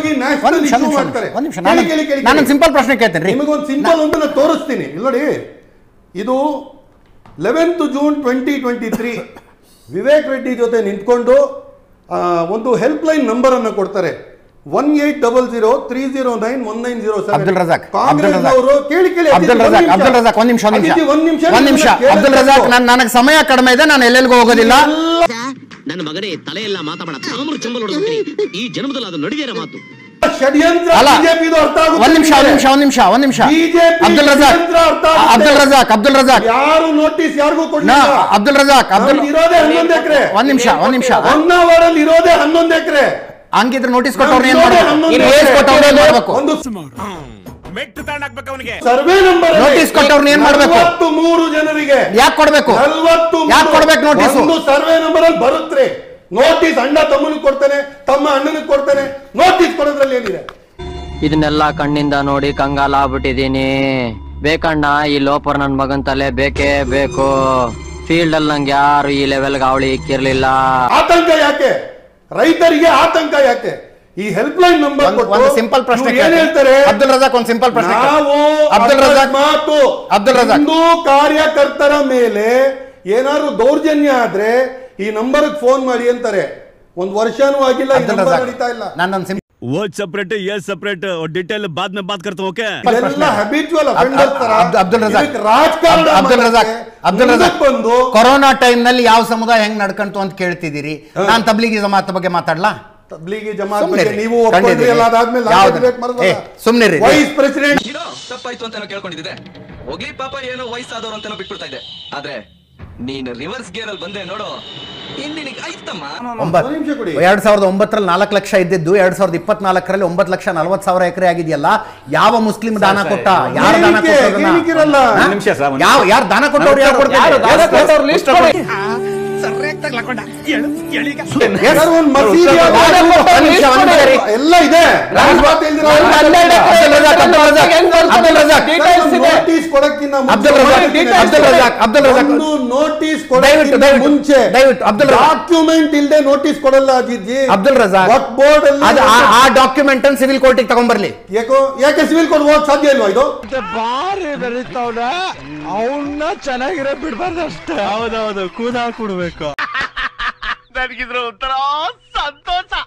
ಆಗಿ national issue ಮಾಡ್ತಾರೆ. ನಾನು ಸಿಂಪಲ್ ಪ್ರಶ್ನೆ ಕೇಳ್ತೇನೆ, ನಿಮಗೊಂದು ಸಿಂಪಲ್ ಒಂದು ತೋರಿಸ್ತೀನಿ. ಇಲ್ಲಿ ನೋಡಿ, ಇದು 11th June 2023 ವಿವೇಕ್ ರೆಡ್ಡಿ ಜೊತೆ ನಿಂತ್ಕೊಂಡು ಒಂದು ಹೆಲ್ಪ್ ಲೈನ್ ನಂಬರ್ ಅನ್ನು ಕೊಡ್ತಾರೆ, 1800309190. ಅಬ್ದುಲ್ ರಜಾಕ್ ಅಬ್ದುಲ್ ರಜಾಕ್ ನನಗೆ ಸಮಯ ಕಡಿಮೆ ಇದೆ, ನಾನು ಎಲ್ಲೆಲ್ಗೂ ಹೋಗೋದಿಲ್ಲ. ನನ್ನ ಮಗನೇ ತಲೆ ಎಲ್ಲ ಮಾತಾಡ ತಾಮ್ರ ಚಂಬಲ್ ಹೊಡೆದು ಈ ಜನ್ಮದಲ್ಲಿ ಅದು ನಡೆದಿರೋ ಮಾತು. ಷಡ್ಯಂತ್ರ ಅಬ್ದುಲ್ ರಜಾಕ್ ಯಾರು ನೋಟಿಸ್ ಯಾರಿಗೂ ಕೊಡ್ಲಿಲ್ಲ. ಅಬ್ದುಲ್ ರಜಾಕ್ ಇರೋದೇ 11 ಎಕರೆ. ಒಂದ್ ನಿಮಿಷ ಹೊನ್ನಾವರಲ್ಲಿ ಇರೋದೇ 11 ಎಕರೆ. ಹಂಗಿದ್ರೆ ನೋಟಿಸ್ ಕೊಟ್ಟವ್ರು ಏನ್ ಮಾಡ್ಬೇಕು? ಸರ್ವೆ ನಂಬರ್ ನೋಟಿಸ್ ಕೊಟ್ಟವ್ರನ್ನ ಏನ್ ಮಾಡ್ಬೇಕು? 43 ಜನರಿಗೆ ಯಾಕೆ ಕೊಡ್ಬೇಕು? ಯಾಕೆ ಕೊಡ್ಬೇಕು ನೋಟಿಸ್? ಒಂದು ಸರ್ವೆ ನಂಬರ್ ಅಲ್ಲಿ ಬರುತ್ತೆ ನೋಟಿಸ್. ಅಣ್ಣ ತಮ್ಮನಿಗೆ ಕೊಡ್ತಾನೆ, ತಮ್ಮ ಅಣ್ಣನಿಗೆ ಕೊಡ್ತಾನೆ. ನೋಟಿಸ್ ಕೊಡೋದ್ರಲ್ಲಿ ಏನಿದೆ? ಇದನ್ನೆಲ್ಲ ಕಣ್ಣಿಂದ ನೋಡಿ ಕಂಗಾಲ ಆಗ್ಬಿಟ್ಟಿದೀನಿ. ಬೇಕಣ್ಣ ಈ ಲೋಪರ್ ನನ್ ಮಗನ್ ತಲೆ ಬೇಕೇ ಬೇಕು. ಫೀಲ್ಡ್ ಅಲ್ಲಿ ನಂಗೆ ಯಾರು ಈ ಲೆವೆಲ್ ಅವಳಿ ಇಕ್ಕಿರ್ಲಿಲ್ಲ. ಆತಂಕ ಯಾಕೆ ರೈತರಿಗೆ? ಆತಂಕ ಯಾಕೆ? ಈ ಹೆಲ್ಪ್ ಲೈನ್ ನಂಬರ್ ಒಂದು ಸಿಂಪಲ್ ಪ್ರಶ್ನೆ ಏನ್ ಹೇಳ್ತಾರೆ? ಅಬ್ದುಲ್ ರಜಾಕ್ ಒಂದು ಸಿಂಪಲ್ ಪ್ರಶ್ನೆ. ನಾವು ಅಬ್ದುಲ್ ರಜಾಕ್ ಹಿಂದೂ ಕಾರ್ಯಕರ್ತರ ಮೇಲೆ ಏನಾದ್ರು ದೌರ್ಜನ್ಯ ಆದ್ರೆ ಈ ನಂಬರ್ ಫೋನ್ ಮಾಡಿ ಅಂತಾರೆ. ಒಂದು ವರ್ಷನೂ ಆಗಿಲ್ಲ, ನಡೀತಾ ಇಲ್ಲ. वो सेपरेट ये सेपरेट और डिटेल बाद में बात करता हूँ. ओके हैबिचुअल अफेंडर्स ತರ ಅಬ್ದುಲ್ ರಜಾಕ್ ಬಂದು ಕೊರೋನಾ ಟೈಮ್ ನಲ್ಲಿ ಯಾವ ಸಮುದಾಯ ಹೆಂಗ್ ನಡ್ಕಂತು ಅಂತ ಕೇಳ್ತಿದ್ದೀರಿ. ನಾನ್ ತಬ್ಲಿಗಿ ಜಮಾತ್ ಬಗ್ಗೆ ಮಾತಾಡ್ಲಾ? ತಬ್ಲಿಗಿ ಜಮಾತ್ ಬಗ್ಗೆ ನೀವು ಒಪ್ಪಿದ್ರಿ ಅಲ್ಲ, ಅದಾದ್ಮೇಲೆ ಸುಮ್ನಿರಿ. ವೈಸ್ ಪ್ರೆಸಿಡೆಂಟ್ ತಪ್ಪಾಯ್ತು ಅಂತ ಕೇಳ್ಕೊಂಡಿದ್ದೆ. ಹೋಗ್ಲಿ ಪಾಪ, ಏನೋ ವಯಸ್ಸಾದವ್ರು ಅಂತ ಬಿಟ್ಬಿಡ್ತಾ ಇದ್ದೆ. ಆದ್ರೆ ನೀನು ರಿವರ್ಸ್ ಗೇರ್ ಅಲ್ಲಿ ಬಂದೆ ನೋಡು, 2009 4 ಲಕ್ಷ ಇದ್ದಿದ್ದು 2024 9 ಲಕ್ಷ 40,000 ಎಕರೆ ಆಗಿದೆಯಲ್ಲ. ಯಾವ ಮುಸ್ಲಿಂ ದಾನ ಕೊಟ್ಟ? ಯಾರು ದಾನ ಕೊಟ್ಟವ್ರು? ಯಾರು ದಾನ ಕೊಟ್ಟವ್ರು? ಯಾರು ಕೊಡ್ತಾರೆ? ಎಲ್ಲ ಇದೆ. ನೋಟಿಸ್ ಕೊಡಕ್ಕಿಂತ ಮುಂಚೆ ಡಾಕ್ಯುಮೆಂಟ್ ಇಲ್ಲದೆ ನೋಟಿಸ್ ಕೊಡಲ್ಲ ಅಜಿತ್ಜಿ. ಅಬ್ದುಲ್ ರಜಾಕ್ ಬೋರ್ಡ್ ಅಲ್ಲಿ ಆ ಡಾಕ್ಯುಮೆಂಟ್ ಅನ್ನು ಸಿವಿಲ್ ಕೋರ್ಟಿಗೆ ತಗೊಂಡ್ಬರ್ಲಿ. ಯಾಕೆ ಸಿವಿಲ್ ಕೋರ್ಟ್ ಹೋಗಕ್ ಸಾಧ್ಯ ಇಲ್ವಾ? ಇದು ಬಾರಿ ಬೆಳೀತಾವಲ್ಲ, ಅವನ್ನ ಚೆನ್ನಾಗಿರೋ ಬಿಡ್ಬಾರ್ದು ಅಷ್ಟೇ. ಹೌದೌದು, ಕೂದಾ ಕೊಡ್ಬೇಕು. ನನಗಿದ್ರು ಒಂಥರ ಸಂತೋಷ.